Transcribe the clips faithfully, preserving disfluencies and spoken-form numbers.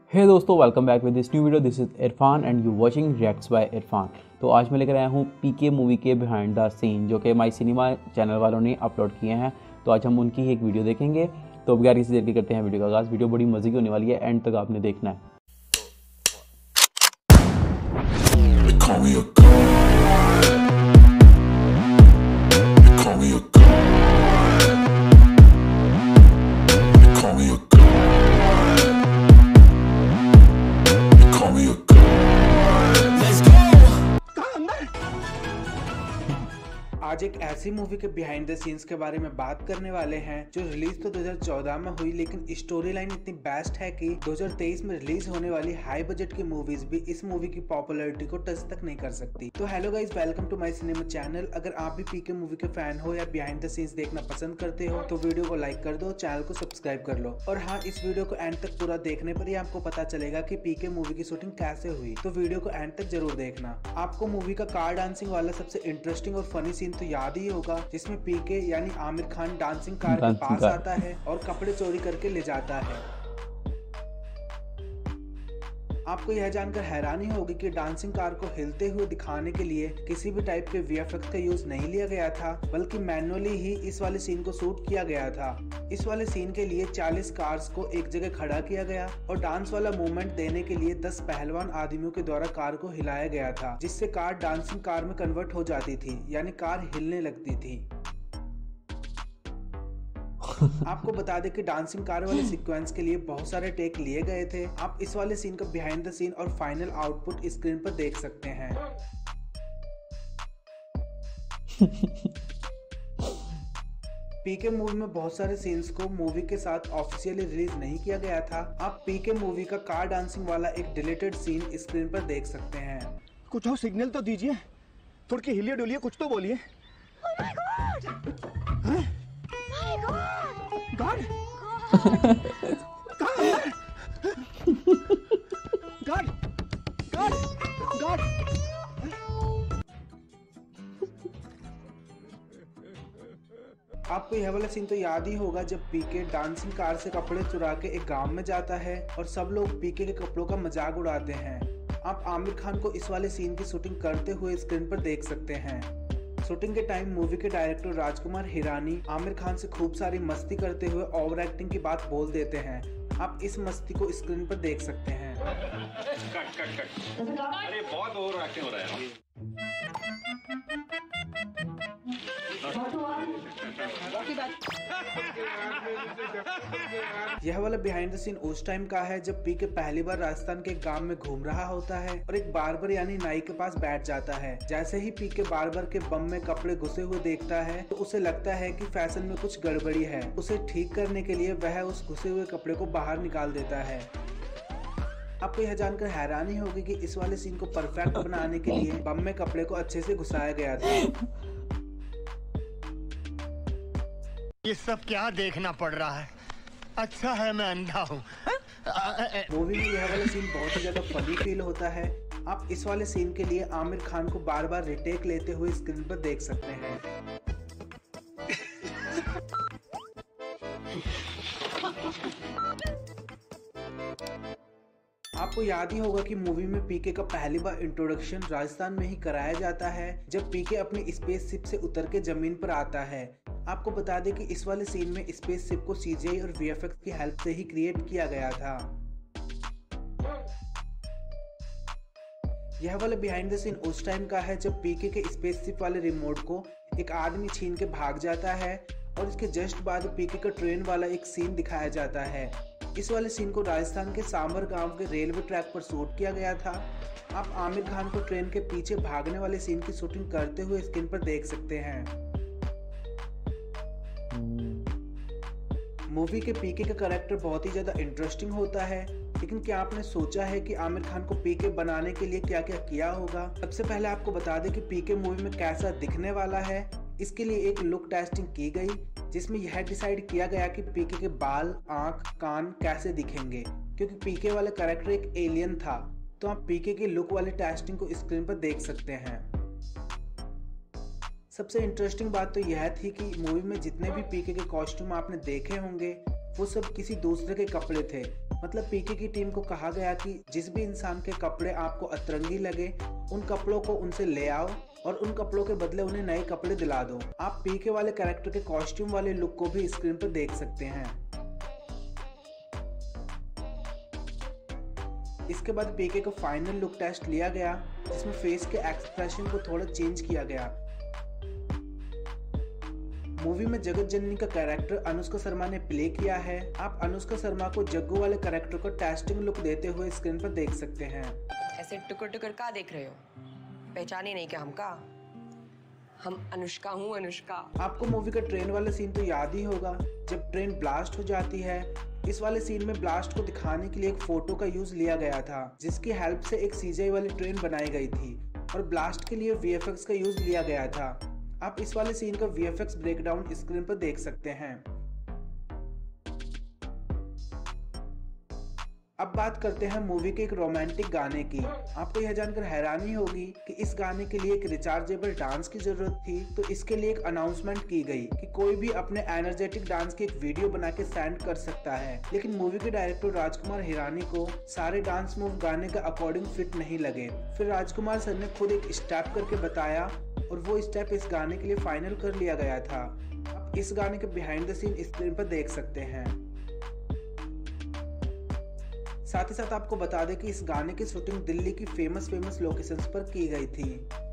हे दोस्तों, welcome back with this new video. This is Irfan and you watching reacts by Irfan. तो आज मैं लेकर आया हूँ पीके मूवी के बिहाइंड द सीन जो कि माई सिनेमा चैनल वालों ने अपलोड किए हैं। तो आज हम उनकी ही एक वीडियो देखेंगे। तो बगैर किसी देर के करते हैं वीडियो का आगाज़। वीडियो बड़ी मजे की होने वाली है, एंड तक आपने देखना है। आज एक ऐसी मूवी के बिहाइंड द सीन्स के बारे में बात करने वाले हैं जो रिलीज तो दो हज़ार चौदह में हुई, लेकिन स्टोरी लाइन इतनी बेस्ट है कि दो हज़ार तेईस में रिलीज होने वाली हाई बजट की मूवीज भी इस मूवी की पॉपुलैरिटी को टच तक नहीं कर सकती। तो hello guys, welcome to my cinema channel. अगर आप भी पीके मूवी के फैन हो या बिहाइंड द सीन्स देखना पसंद करते हो तो वीडियो को लाइक कर दो, चैनल को सब्सक्राइब कर लो। और हाँ, इस वीडियो को एंड तक पूरा देखने पर ही आपको पता चलेगा कि पीके मूवी की शूटिंग कैसे हुई। तो वीडियो को एंड तक जरूर देखना। आपको मूवी का कार डांसिंग वाला सबसे इंटरेस्टिंग और फनी सीन तो याद ही होगा, जिसमें पीके यानी आमिर खान डांसिंग कार के पास आता है और कपड़े चोरी करके ले जाता है। आपको यह जानकर हैरानी होगी कि डांसिंग कार को हिलते हुए दिखाने के लिए किसी भी टाइप के वीएफएक्स का यूज नहीं लिया गया था, बल्कि मैन्युअली ही इस वाले सीन को शूट किया गया था। इस वाले सीन के लिए चालीस कार्स को एक जगह खड़ा किया गया और डांस वाला मूवमेंट देने के लिए दस पहलवान आदमियों के द्वारा कार को हिलाया गया था, जिससे कार डांसिंग कार में कन्वर्ट हो जाती थी, यानी कार हिलने लगती थी। आपको बता दें कि डांसिंग कार वाले सीक्वेंस के लिए बहुत सारे टेक लिए गए थे। आप इस वाले सीन का बिहाइंड द सीन और फाइनल आउटपुट स्क्रीन पर देख सकते हैं। पीके मूवी में बहुत सारे सीन्स को मूवी के साथ ऑफिशियली रिलीज नहीं किया गया था। आप पीके मूवी का कार डांसिंग वाला एक डिलीटेड सीन स्क्रीन पर देख सकते हैं। कुछ और सिग्नल तो दीजिए, थोड़ी की हिलिए डुलिए, कुछ तो बोलिए। God! God! God! God! God! आपको यह वाला सीन तो याद ही होगा जब पीके डांसिंग कार से कपड़े चुरा के एक गांव में जाता है और सब लोग पीके के कपड़ों का मजाक उड़ाते हैं। आप आमिर खान को इस वाले सीन की शूटिंग करते हुए स्क्रीन पर देख सकते हैं। शूटिंग के टाइम मूवी के डायरेक्टर राजकुमार हिरानी आमिर खान से खूब सारी मस्ती करते हुए ओवर एक्टिंग की बात बोल देते हैं। आप इस मस्ती को स्क्रीन पर देख सकते हैं। Cut cut cut. अरे बहुत ओवर एक्टिंग हो रहा है। यह वाला बिहाइंड द सीन उस टाइम का है जब पीके पहली बार राजस्थान के गांव में घूम रहा होता है और एक बार्बर यानी नाई के पास बैठ जाता है। जैसे ही पीके बार्बर के बम में कपड़े घुसे हुए देखता है तो उसे लगता है कि फैशन में कुछ गड़बड़ी है। उसे ठीक करने के लिए वह उस घुसे हुए कपड़े को बाहर निकाल देता है। आपको यह जानकर हैरानी होगी कि इस वाले सीन को परफेक्ट बनाने के लिए बम में कपड़े को अच्छे से घुसाया गया था। ये सब क्या देखना पड़ रहा है? अच्छा है मैं अंधा हूँ। मूवी में यह वाला सीन बहुत ही ज्यादा फनी फील होता है। आप इस वाले सीन के लिए आमिर खान को बार बार रिटेक लेते हुए स्क्रीन पर देख सकते हैं। आपको याद ही होगा कि मूवी में पीके का पहली बार इंट्रोडक्शन राजस्थान में ही कराया जाता है, जब पीके अपनी स्पेसशिप से उतर के जमीन पर आता है। आपको बता दें कि इस वाले सीन में स्पेसशिप को सीजीआई और वीएफएक्स की हेल्प से ही क्रिएट किया गया था। यह वाला बिहाइंड द सीन उस टाइम का है जब पीके के स्पेसशिप वाले रिमोट को एक आदमी छीन के भाग जाता है और इसके जस्ट बाद पीके का ट्रेन वाला एक सीन दिखाया जाता है। इस वाले सीन को राजस्थान के सांबर गांव के रेलवे ट्रैक पर शूट किया गया था। आप आमिर खान को ट्रेन के पीछे भागने वाले सीन की शूटिंग करते हुए स्क्रीन पर देख सकते हैं। मूवी के पीके का कैरेक्टर बहुत ही ज्यादा इंटरेस्टिंग होता है, लेकिन क्या आपने सोचा है कि आमिर खान को पीके बनाने के लिए क्या क्या किया होगा? सबसे पहले आपको बता दें कि पीके मूवी में कैसा दिखने वाला है। इसके लिए एक लुक टेस्टिंग की गई, जिसमें यह डिसाइड किया गया कि पीके के बाल, आंख, कान कैसे दिखेंगे, क्योंकि पीके वाला कैरेक्टर एक एलियन था। तो आप पीके की लुक वाली टेस्टिंग को स्क्रीन पर देख सकते हैं। सबसे इंटरेस्टिंग बात तो यह थी कि मूवी में जितने भी पीके के कॉस्ट्यूम आपने देखे होंगे वो सब किसी दूसरे के कपड़े थे। मतलब पीके की टीम को कहा गया कि जिस भी इंसान के कपड़े आपको अतरंगी लगे उन कपड़ों को उनसे ले आओ और उन कपड़ों के बदले उन्हें नए कपड़े दिला दो। आप पीके वाले कैरेक्टर के कॉस्ट्यूम वाले लुक को भी स्क्रीन पर देख सकते हैं। इसके बाद पीके का फाइनल लुक टेस्ट लिया गया जिसमें फेस के एक्सप्रेशन को थोड़ा चेंज किया गया। मूवी में जगत जननी का कैरेक्टर अनुष्का शर्मा ने प्ले किया है। आप अनुष्का शर्मा को जग्गू वाले कैरेक्टर को टेस्टिंग लुक देते हुए स्क्रीन पर देख सकते हैं। ऐसे टुकर टुकर का देख रहे हो, पहचाने नहीं क्या हमका? हम अनुष्का हूँ अनुष्का। आपको मूवी का ट्रेन वाला सीन तो याद ही होगा जब ट्रेन ब्लास्ट हो जाती है। इस वाले सीन में ब्लास्ट को दिखाने के लिए एक फोटो का यूज लिया गया था जिसकी हेल्प से एक सीजीआई वाली ट्रेन बनाई गई थी और ब्लास्ट के लिए वीएफएक्स का यूज लिया गया था। आप इस वाले सीन का वीएफएक्स ब्रेकडाउन स्क्रीन पर देख सकते हैं। अब बात करते हैं मूवी के एक रोमांटिक गाने की। आपको यह जानकर हैरानी होगी कि इस गाने के लिए एक रिचार्जेबल डांस की जरूरत थी, तो इसके लिए एक अनाउंसमेंट की गई कि कोई भी अपने एनर्जेटिक डांस की एक वीडियो बना के सेंड कर सकता है। लेकिन मूवी के डायरेक्टर राजकुमार हिरानी को सारे डांस मूव गाने के अकॉर्डिंग फिट नहीं लगे। फिर राजकुमार सर ने खुद एक स्टेप करके बताया और वो स्टेप इस गाने के लिए फाइनल कर लिया गया था। आप इस गाने के बिहाइंड द सीन स्क्रीन पर देख सकते हैं। साथ ही साथ आपको बता दें कि इस गाने की शूटिंग दिल्ली की फेमस फेमस लोकेशंस पर की गई थी।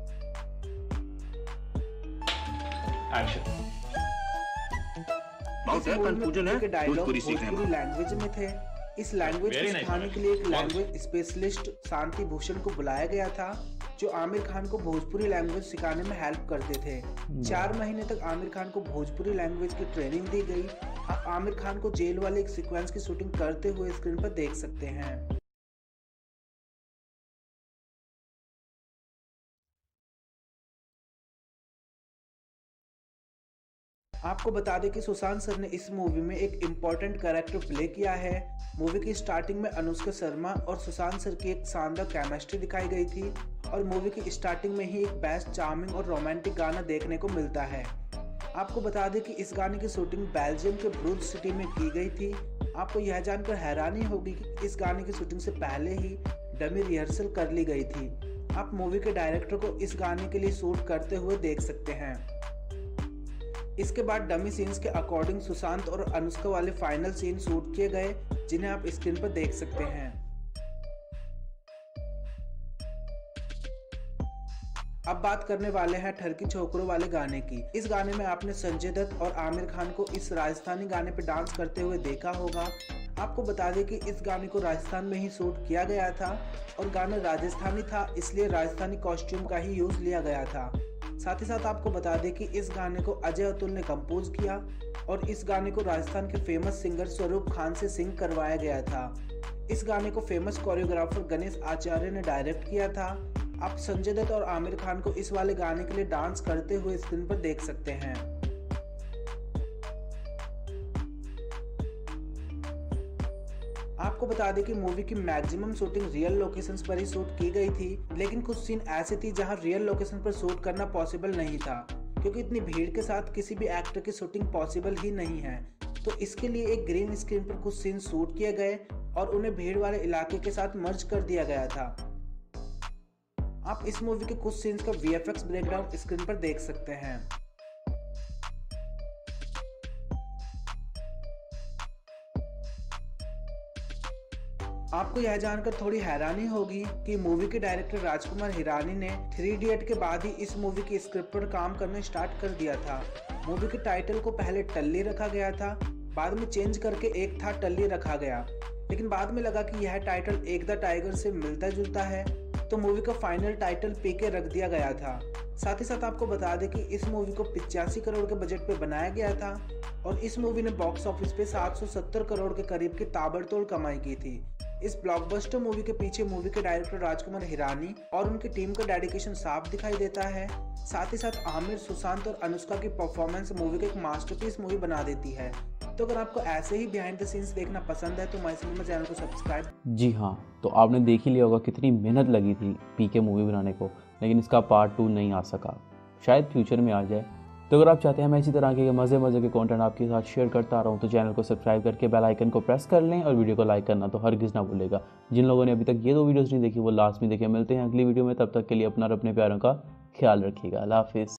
के डायलॉग भोजपुरी लैंग्वेज में थे। इस लैंग्वेज को सिखाने के लिए एक लैंग्वेज स्पेशलिस्ट शांति भूषण को बुलाया गया था जो आमिर खान को भोजपुरी लैंग्वेज सिखाने में हेल्प करते थे। चार महीने तक आमिर खान को भोजपुरी लैंग्वेज की ट्रेनिंग दी गई। आप आमिर खान को जेल वाले एक सीक्वेंस की शूटिंग करते हुए स्क्रीन पर देख सकते हैं। आपको बता दें कि सुशांत सर ने इस मूवी में एक इम्पोर्टेंट कैरेक्टर प्ले किया है। मूवी की स्टार्टिंग में अनुष्का शर्मा और सुशांत सर की एक शानदार केमिस्ट्री दिखाई गई थी और मूवी की स्टार्टिंग में ही एक बेस्ट चार्मिंग और रोमांटिक गाना देखने को मिलता है। आपको बता दें कि इस गाने की शूटिंग बेल्जियम के ब्रूज सिटी में की गई थी। आपको यह जानकर हैरानी होगी कि इस गाने की शूटिंग से पहले ही डमी रिहर्सल कर ली गई थी। आप मूवी के डायरेक्टर को इस गाने के लिए शूट करते हुए देख सकते हैं। इसके बाद डमी सीन्स के अकॉर्डिंग सुशांत और अनुष्का वाले फाइनल सीन शूट किए गए जिन्हें आप स्क्रीन पर देख सकते हैं। अब बात करने वाले हैं ठरकी छोकरों वाले गाने की। इस गाने में आपने संजय दत्त और आमिर खान को इस राजस्थानी गाने पर डांस करते हुए देखा होगा। आपको बता दें कि इस गाने को राजस्थान में ही शूट किया गया था और गाना राजस्थानी था, इसलिए राजस्थानी कॉस्ट्यूम का ही यूज लिया गया था। साथ ही साथ आपको बता दें कि इस गाने को अजय अतुल ने कंपोज किया और इस गाने को राजस्थान के फेमस सिंगर स्वरूप खान से सिंग करवाया गया था। इस गाने को फेमस कोरियोग्राफर गणेश आचार्य ने डायरेक्ट किया था। आप संजय दत्त और आमिर खान को इस वाले गाने के लिए डांस करते हुए स्क्रीन पर देख सकते हैं। आपको बता दें कि मूवी की मैक्सिमम शूटिंग रियल लोकेशंस पर ही शूट की गई थी, लेकिन कुछ सीन ऐसे थी जहां रियल लोकेशन पर शूट करना पॉसिबल नहीं था क्योंकि इतनी भीड़ के साथ किसी भी एक्टर की शूटिंग पॉसिबल ही नहीं है। तो इसके लिए एक ग्रीन स्क्रीन पर कुछ सीन शूट किए गए और उन्हें भीड़ वाले इलाके के साथ मर्ज कर दिया गया था। आप इस मूवी के कुछ सीन्स का वीएफएक्स ब्रेकडाउन स्क्रीन पर देख सकते हैं। आपको यह जानकर थोड़ी हैरानी होगी कि मूवी के डायरेक्टर राजकुमार हिरानी ने थ्री इडियट के बाद ही इस मूवी की स्क्रिप्ट पर काम करना स्टार्ट कर दिया था। मूवी के टाइटल को पहले टल्ली रखा गया था, बाद में चेंज करके एक था टल्ली रखा गया, लेकिन बाद में लगा कि यह टाइटल एक द टाइगर से मिलता जुलता है, तो मूवी का फाइनल टाइटल पीके रख दिया गया था। साथ ही साथ आपको बता दें कि इस मूवी को पिचासी करोड़ के बजट पे बनाया गया था और इस मूवी ने बॉक्स ऑफिस पे सात सौ सत्तर करोड़ के करीब की ताबड़तोड़ कमाई की थी। इस ब्लॉकबस्टर मूवी के पीछे मूवी के डायरेक्टर राजकुमार हिरानी और उनकी टीम का डेडिकेशन साफ दिखाई देता है। साथ ही साथ आमिर, सुशांत और अनुष्का की परफॉर्मेंस मूवी को एक मास्टरपीस मूवी बना देती है। तो अगर आपको ऐसे ही बिहाइंड द सीन्स देखना पसंद है तो माय सिनेमा चैनल को सब्सक्राइब। जी हाँ, तो आपने देख ही लिया होगा कितनी मेहनत लगी थी पीके मूवी बनाने को, लेकिन इसका पार्ट टू नहीं आ सका। शायद फ्यूचर में आ जाए, तो अगर आप चाहते हैं मैं इसी तरह के मज़े मज़े के कंटेंट आपके साथ शेयर करता रहूं तो चैनल को सब्सक्राइब करके बेल आइकन को प्रेस कर लें और वीडियो को लाइक करना तो हरगिज़ ना भूलेगा। जिन लोगों ने अभी तक ये दो वीडियोस नहीं देखी वो लास्ट में देखें। मिलते हैं अगली वीडियो में, तब तक के लिए अपना और अपने प्यारों का ख्याल रखिएगा। अल्लाह हाफिज़।